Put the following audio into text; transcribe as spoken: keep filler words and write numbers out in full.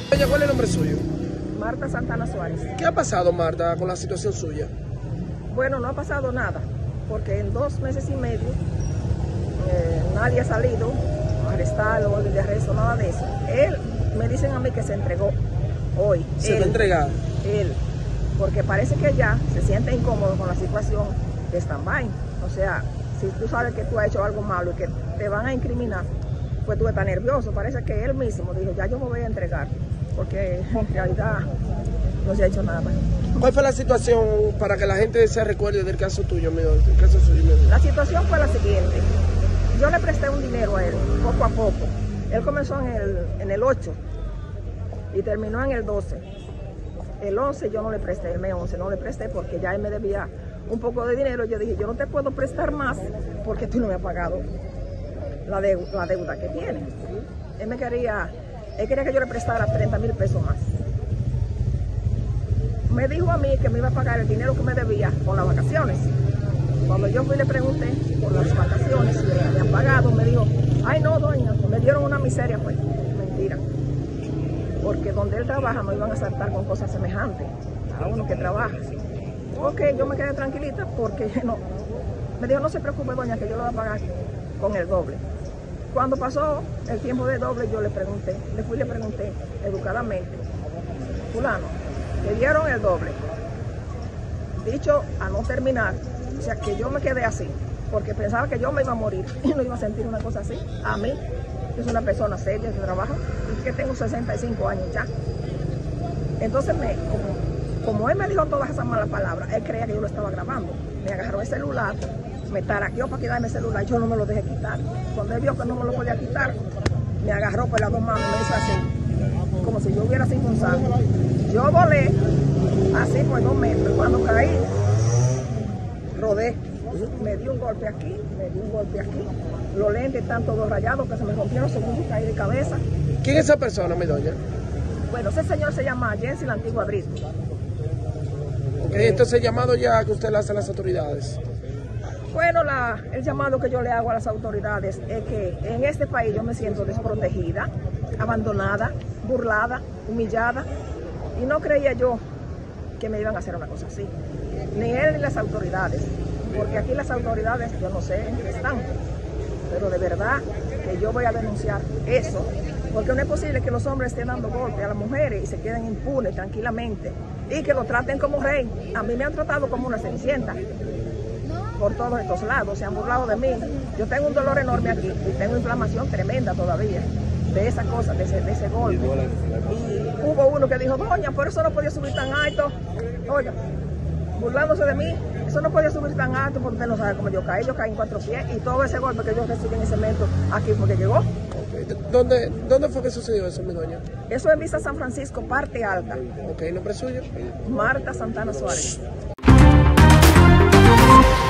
Doña, ¿cuál es el nombre suyo? Marta Santana Suárez. ¿Qué ha pasado, Marta, con la situación suya? Bueno, no ha pasado nada, porque en dos meses y medio eh, nadie ha salido a arrestarlo, orden de arresto, nada de eso. Él, me dicen a mí que se entregó hoy. ¿Se él, va a entregar? Él, porque parece que ya se siente incómodo con la situación de stand-by. O sea, si tú sabes que tú has hecho algo malo y que te van a incriminar, pues tú estás nervioso. Parece que él mismo dijo, ya yo me voy a entregar, porque en realidad no se ha hecho nada. ¿Cuál fue la situación para que la gente se recuerde del caso tuyo, mi don? El caso suyo, mi don? La situación fue la siguiente. Yo le presté un dinero a él, poco a poco. Él comenzó en el, en el ocho y terminó en el doce. El once yo no le presté, el mes once no le presté porque ya él me debía un poco de dinero. Yo dije, yo no te puedo prestar más porque tú no me has pagado la deuda, la deuda que tiene. Él me quería, él quería que yo le prestara treinta mil pesos más. Me dijo a mí que me iba a pagar el dinero que me debía con las vacaciones. Cuando yo fui y le pregunté por las vacaciones si me habían pagado, me dijo, ay no, doña, me dieron una miseria, pues. Mentira. Porque donde él trabaja no iban a saltar con cosas semejantes a uno que trabaja. Ok, yo me quedé tranquilita porque no. Me dijo, no se preocupe, doña, que yo lo voy a pagar con el doble. Cuando pasó el tiempo de doble, yo le pregunté, le fui y le pregunté educadamente, fulano, le dieron el doble. Dicho a no terminar, o sea que yo me quedé así, porque pensaba que yo me iba a morir y no iba a sentir una cosa así. A mí, que soy una persona seria que trabaja y que tengo sesenta y cinco años ya. Entonces, me, como, como él me dijo todas esas malas palabras, él creía que yo lo estaba grabando. Me agarró el celular, me taraqueó para quitarme el celular, yo no me lo dejé quitar. Cuando él vio que no me lo podía quitar, me agarró por las dos manos, me hizo así, como si yo hubiera sido un santo. Yo volé así por dos metros. Cuando caí, rodé. Me dio un golpe aquí, me dio un golpe aquí. Los lentes están todos rayados, que se me rompieron segundos y caí de cabeza. ¿Quién es esa persona, mi doña? Bueno, ese señor se llama Jensi la Antigua Brito. Ok, entonces el llamado ya que usted le hace a las autoridades. Bueno, la, el llamado que yo le hago a las autoridades es que en este país yo me siento desprotegida, abandonada, burlada, humillada. Y no creía yo que me iban a hacer una cosa así. Ni él ni las autoridades. Porque aquí las autoridades, yo no sé en qué están. Pero de verdad que yo voy a denunciar eso. Porque no es posible que los hombres estén dando golpes a las mujeres y se queden impunes tranquilamente. Y que lo traten como rey. A mí me han tratado como una cenicienta. Por todos estos lados. Se han burlado de mí. Yo tengo un dolor enorme aquí. Y tengo inflamación tremenda todavía. De esa cosa, de ese, de ese golpe. Y hubo uno que dijo, doña, por eso no podía subir tan alto. Oiga, burlándose de mí, eso no podía subir tan alto porque usted no sabe cómo yo caí. Yo caí en cuatro pies y todo ese golpe que yo recibí en ese momento aquí porque llegó. ¿Dónde, ¿Dónde fue que sucedió eso, mi doña? Eso es Vista San Francisco, parte alta. Ok, ¿nombre suyo? Marta Santana Suárez.